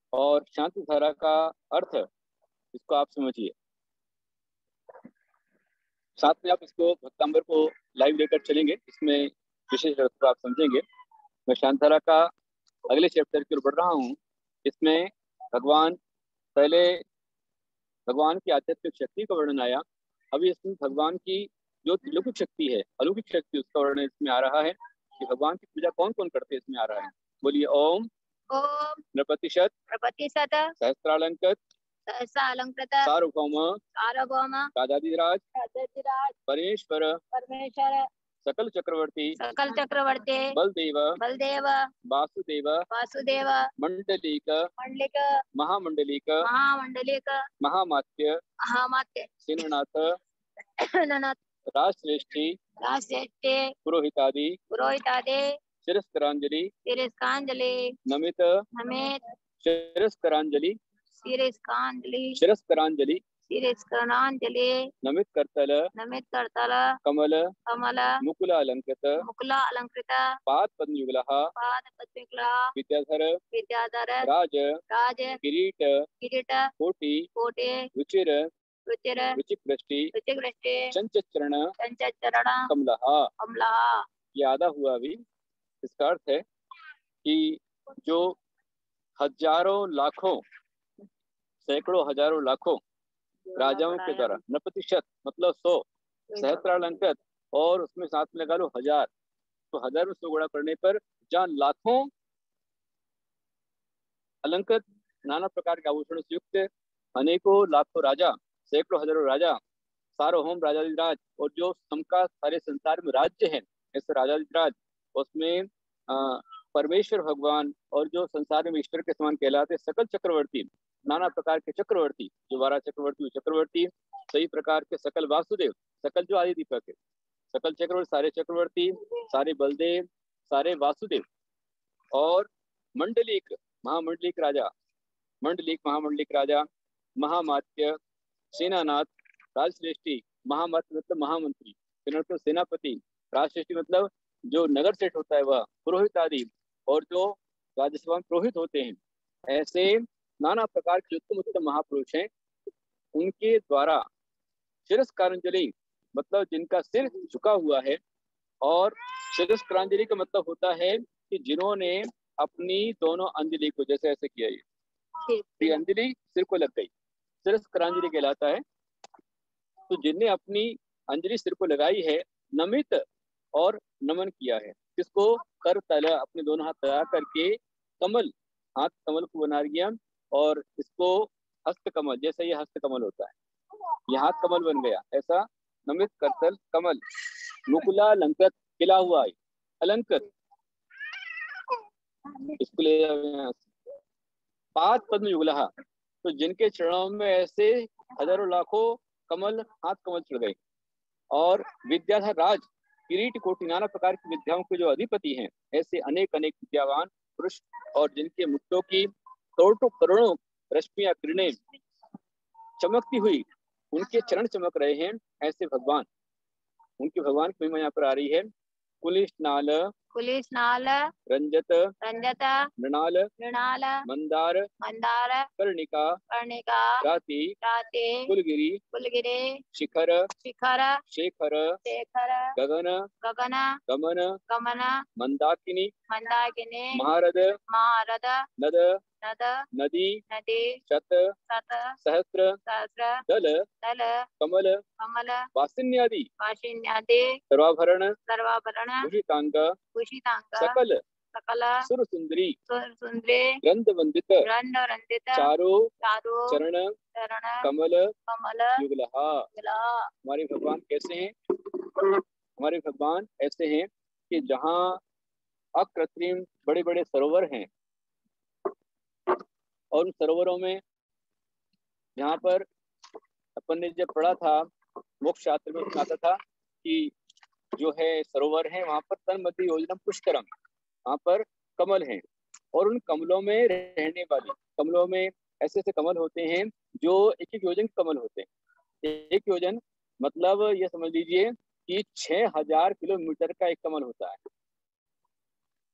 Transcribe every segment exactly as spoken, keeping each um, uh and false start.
और शांति धारा का अर्थ इसको आप समझिए। साथ में आप इसको भक्तांबर को लाइव लेकर चलेंगे, इसमें विशेष अर्थ को आप समझेंगे। मैं शांति धारा का अगले चैप्टर की ओर बढ़ रहा हूँ। इसमें भगवान पहले भगवान की आध्यात्मिक शक्ति का वर्णन आया, अभी इसमें भगवान की जो त्रिलोकिक शक्ति है, अलौकिक शक्ति, उसका वर्णन इसमें आ रहा है कि भगवान की पूजा कौन कौन करते हैं, इसमें आ रहा है। बोलिए ओम ओम नृपतिशत प्रपतिशत सहस्त्रालंकृत सहस्रालंकृत सार्वभौम सार्वभौम राजाधिराज राजाधिराज परमेश्वर परमेश्वर सकल चक्रवर्ती सकल चक्रवर्ती बलदेव बलदेव वासुदेव वासुदेव मंडलिक मंडलिक महामंडलिक महामंडलिक महामात्य महामात्य सेननाथ ननत राजश्रेष्ठी राजश्रेष्ठी पुरोहितादि पुरोहितादे शिरस्करांजलि शिरस्कांजलि नमित नमित शिरस्करांजलि शिरस्कांजलि शिरस्करांजलि शिरस्करांजलि नमित करतल नमित करतल कमल कमल मुकुल अलंकृत मुकुल अलंकृत पाद पद्मयुगलः पाद पद्मयुगलः विद्याधर विद्याधर राज राज किरीट किरीट कोटि कोटि रुचिर रुचिर रुचिकृष्टि रुचिकृष्टि चंचरण चंचरण कमलः। कमलः। ये आधा हुआ अभी। इसका अर्थ है कि जो हजारों लाखों सैकड़ों हजारों लाखों राजाओं के द्वारा, नप्रतिशत मतलब सौ, सहस्त्रालंकृत और उसमें साथ में लगा लो हजार, तो हजार में सौ गुणा करने पर जहाँ लाखों अलंकृत नाना प्रकार के आभूषणों से युक्त अनेकों लाखों राजा, सैकड़ों हजारों राजा, सार्वभौम राजाधिराज, और जो सबका सारे संसार में राज्य है ऐसे राजाधिराज, उसमें आ, परमेश्वर भगवान और जो संसार में ईश्वर के समान कहलाते सकल चक्रवर्ती, नाना प्रकार के चक्रवर्ती, जो बारह चक्रवर्ती चक्रवर्ती, सही प्रकार के सकल वासुदेव, सकल जो आदि दीपक है, सकल चक्रवर्ती, सारे चक्रवर्ती, सारे बलदेव, सारे वासुदेव, और मंडलिक महामंडलिक राजा, मंडलिक महामंडलिक राजा, महामात्य, सेनानाथ, राजश्रेष्ठी, महामात्य मतलब महामंत्री, सेनापति सेनापति, राजश्रेष्ठी मतलब जो नगर सेठ होता है वह, पुरोहित आदि, और जो राज्यसभा में पुरोहित होते हैं, ऐसे नाना प्रकार के उत्तम उत्तम महापुरुष हैं, उनके द्वारा शिरस्कारांजलि मतलब जिनका सिर झुका हुआ है, और शिरस्कारांजलि का मतलब होता है कि जिन्होंने अपनी दोनों अंजलि को जैसे ऐसे किया, ये अंजलि सिर को लग गई, शिरस्कारांजलि कहलाता है। तो जिनने अपनी अंजलि सिर को लगाई है, नमित और नमन किया है, किसको, कर तल, अपने दोनों हाथ लगा करके कमल, हाथ कमल को बना दिया, और इसको हस्त कमल, जैसे ये हस्त कमल होता है, ये हाथ कमल बन गया, ऐसा नमित करतल कमल, मुकुला अलंकृत, खिला हुआ है अलंकृत, इसको ले पाद पद्म युगलः, तो जिनके चरणों में ऐसे हजारों लाखों कमल, हाथ कमल चढ़ गए, और विद्याधर राज, किरीट कोटि, नाना प्रकार की विद्याओं के जो अधिपति हैं, ऐसे अनेक अनेक विद्यावान पुरुष, और जिनके मुक्तों की करोड़ों करोड़ों रश्मियां किरणें चमकती हुई उनके चरण चमक रहे हैं, ऐसे भगवान, उनकी भगवान की महिमा यहाँ पर आ रही है। कुलिश नाल कुलिश नाल रंजत रंजत मृणाल मृणाल मंदार मंदार कर्णिका कर्णिका राति राति कुलगिरी कुलगिरी शिखर शिखर शेखर शेखर गगन गगन गमन गमन मंदाकिनी मंदाकिनी महारद महारद नद नद नदी नदी शत सत सहस्र सहस्र दल दल कमल कमल वासिन्यादि वाशिन्यादि सर्वाभरण सर्वाभरण भूषितांग कुशितांग सकल सकल सुर सुंदरी सुंदरी ग्रंथ वंदित रंड रंदित चारो चारु चरण चरण कमल कमल युगलहा। युगला। हमारे भगवान कैसे हैं? हमारे भगवान ऐसे हैं कि जहाँ अकृत्रिम बड़े बड़े सरोवर हैं, और उन सरोवरों में जहाँ पर अपन ने जब पढ़ा था मोक्ष शास्त्र में, उसमें आता था कि जो है सरोवर है वहां पर तन मध्य योजना पुष्करम, वहां पर कमल हैं, और उन कमलों में रहने वाली, कमलों में ऐसे ऐसे कमल होते हैं जो एक एक योजन कमल होते हैं। एक योजन मतलब ये समझ लीजिए कि छह हजार किलोमीटर का एक कमल होता है।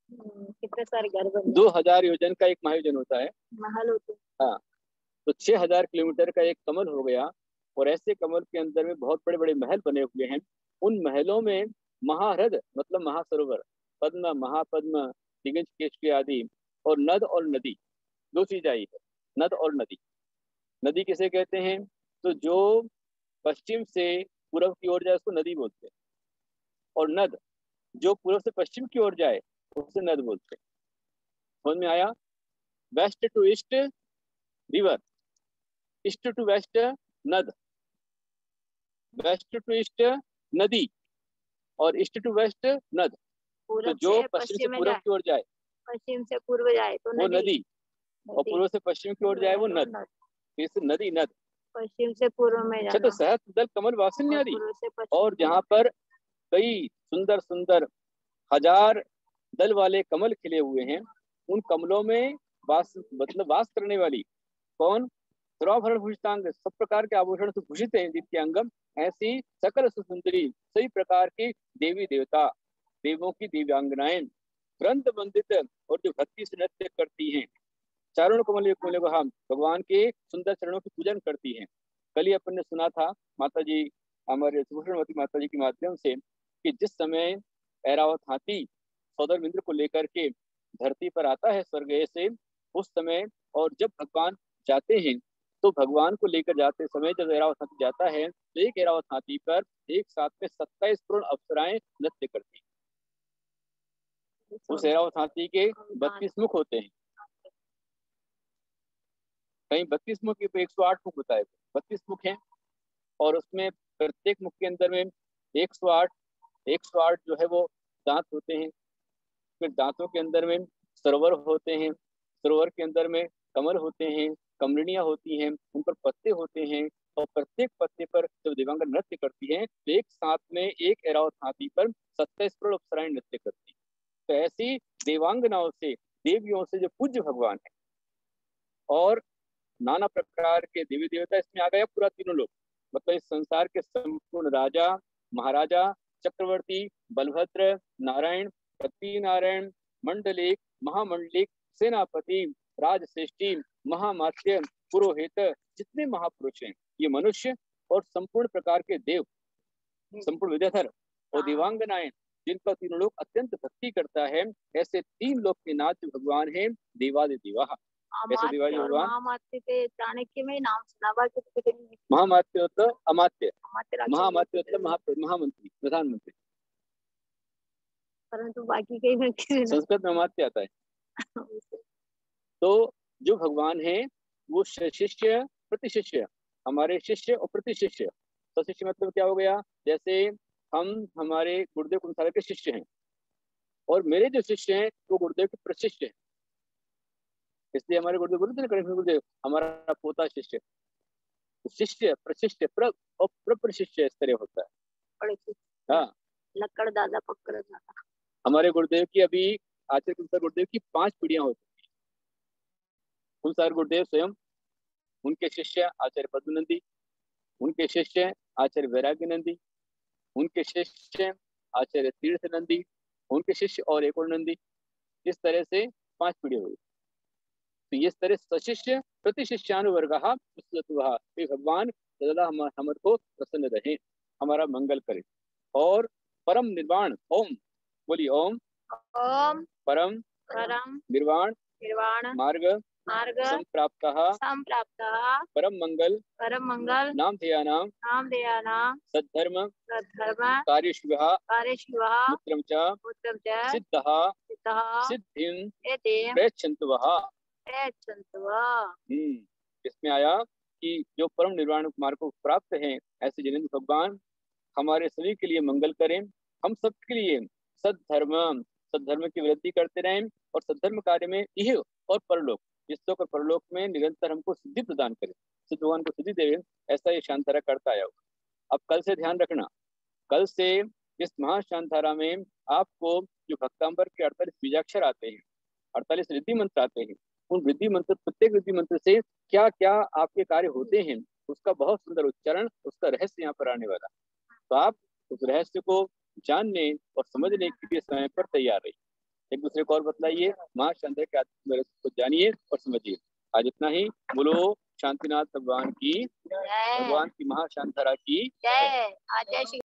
कितने सारे घर बने, दो हजार योजन का एक महायोजन होता है, महल होते। हाँ, तो छह हजार किलोमीटर का एक कमल हो गया। और ऐसे कमल के अंदर में बहुत बड़े बड़े महल बने हुए हैं। उन महलों में महाहृद मतलब महासरोवर, पद्म महापद्म, दिगंज केशरी आदि, और नद और नदी, दो चीज आई है, नद और नदी। नदी किसे कहते हैं? तो जो पश्चिम से पूर्व की ओर जाए उसको नदी बोलते हैं, और नद जो पूर्व से पश्चिम की ओर जाए उसे नद बोलते हैं। समझ में आया? West to east river, east to west नद, वेस्ट टू ईस्ट नदी, और ईस्ट टू वेस्ट नद। तो पूरब जो से पश्चिम से पश्चिम में पूर्व जाए, की ओर जाए पश्चिम से पूर्व जाए तो वो नदी, नदी, और नदी। पूर्व से पश्चिम की ओर जाए वो नद, तो इस नदी नद। पश्चिम से पूर्व में अच्छा, जाना, तो सहस्र दल कमल और वासन्यादि, पूर्व से पश्चिम। और जहाँ पर कई सुंदर सुंदर हजार दल वाले कमल खिले हुए हैं, उन कमलों में वास मतलब वास करने वाली कौन? सर्वाभरण भूषितांग, सब प्रकार के आभूषण से भूषित है जिनके अंगम, ऐसी सकल सुंदरी सभी प्रकार की देवी देवता, देवों की दिव्यांगनाएं ग्रंथ बंदित और जो भक्ति से नृत्य करती हैं, चारों कमल युक्त कमल को हम भगवान के सुंदर चरणों की पूजन करती हैं। कल ही अपन ने सुना था माता जी, हमारे सुभूषणवती माता जी के माध्यम से, कि जिस समय ऐरावत हाथी सौदर इंद्र को लेकर के धरती पर आता है स्वर्ग से, उस समय और जब भगवान जाते हैं तो भगवान को लेकर जाते समय जब ऐरावत हाथी जाता है तो एक ऐरावत हाथी पर एक साथ में सत्ताईस करोड़ अप्सराएं नृत्य करती हैं। उस ऐरावत हाथी के बत्तीस मुख होते हैं, कहीं बत्तीस मुख की एक सौ आठ मुख होता है, बत्तीस मुख हैं, और उसमें प्रत्येक मुख के अंदर में एक सौ आठ एक सौ आठ जो है वो दांत होते हैं। फिर दांतों के अंदर में सरोवर होते हैं, सरोवर के अंदर में कमल होते हैं, कमलिनियां होती हैं, उन पर पत्ते होते हैं, और प्रत्येक पत्ते पर जब देवांगन नृत्य करती हैं तो एक साथ में एक ऐरावत हाथी पर सत्ताईस करोड़ अप्सराएं नृत्य करती हैं। तो ऐसी देवांगनाओं से, देवियों से जो पूज्य भगवान है, और नाना प्रकार के देवी देवता इसमें आ गया पूरा तीनों लोग, मतलब इस संसार के संपूर्ण राजा महाराजा, चक्रवर्ती, बलभद्र, नारायण, पति नारायण, मंडलिक, महामंडलिक, सेनापति, राजश्रेष्ठी, महामात्य, पुरोहित, जितने महापुरुष हैं, ये मनुष्य और संपूर्ण प्रकार के देव, संपूर्ण विद्याधर और देवांगनाएं, जिनका तीनों लोग अत्यंत भक्ति करता है, ऐसे तीन लोग के नाथ जो भगवान है देवादि देवा। ऐसे देवादि भगवान महामात्य के चाणक्य में नाम सुना, बाकी तो कितने नहीं। महामात्य मतलब अमात्य, अमात्य राक्षस महामात्य मतलब महा महामंत्री, प्रधानमंत्री, परंतु बाकी कहीं में किसी संस्कृत में अमात्य आता है। तो जो भगवान है वो शिष्य प्रति शिष्य, हमारे शिष्य और प्रति शिष्य। तो शिष्य मतलब क्या हो गया? जैसे हम हमारे गुरुदेव कुंसागर के शिष्य हैं, और मेरे जो शिष्य हैं वो गुरुदेव के प्रशिष्य हैं, इसलिए हमारे गुरुदेव बोलते हैं गुरुदेव हमारा पोता शिष्य। शिष्य प्रशिष्य प्र और प्रशिष्य इस तरह होता है। हाँ, लकड़ दादा पकड़ दादा। हमारे गुरुदेव की अभी आचार्य कुंसागर गुरुदेव की पांच पीढ़ियां हो चुकी हैं। कुंसागर गुरुदेव स्वयं, उनके शिष्य आचार्य पद्मनंदी, उनके शिष्य आचार्य वैराग्य नंदी, उनके शिष्य आचार्य तीर्थ नंदी, उनके शिष्य और एक और नंदी। इस तरह से पांच पीढ़ी हुई। तो इस तरह सशिष्य प्रति शिष्यानुवर्ग भगवान सदा हमारे को प्रसन्न रहे, हमारा मंगल करे। और परम निर्वाण ओम, बोलिए ओम, ओम परम परम निर्वाण निर्वाण मार्ग मार्ग संप्राप्तः संप्राप्तः परम मंगल परम मंगल नाम ध्येयानां नाम ध्यानां सद्धर्म सद्धर्म कार्यशिवः कार्यशिवः पुत्रं च पुत्रं च सिद्धः सिद्धः सिद्धिं एतेम प्रयच्छन्तु वः। प्रयच्छन्तु। हम्म, इसमें आया कि जो परम निर्वाण मार्ग को प्राप्त हैं ऐसे जिनेंद्र भगवान हमारे सभी के लिए मंगल करें, हम सबके लिए सद्धर्म सद्धर्म की वृद्धि करते रहें, और सद्धर्म कार्य में इह और परलोक, इस्तोक और परलोक में निरंतर हमको सिद्धि प्रदान करें, सिद्ध भगवान को सिद्धि देवे, ऐसा ये शांतारा करता आया होगा। अब कल से ध्यान रखना, कल से इस महाशांतारा में आपको जो भक्तांबर के अड़तालीस बीजाक्षर आते हैं, अड़तालीस रिद्धि मंत्र आते हैं, उन रिद्धि मंत्र, प्रत्येक रिद्धि मंत्र से क्या क्या आपके कार्य होते हैं उसका बहुत सुंदर उच्चारण, उसका रहस्य यहाँ पर आने वाला। तो आप उस रहस्य को जानने और समझने के लिए समय पर तैयार रहिए। एक दूसरे को और बतलाइए, महाशांति के आत्म को जानिए और समझिए। आज इतना ही। बोलो शांतिनाथ भगवान की, जय भगवान की महाशांतरा की जय। आज जय श्री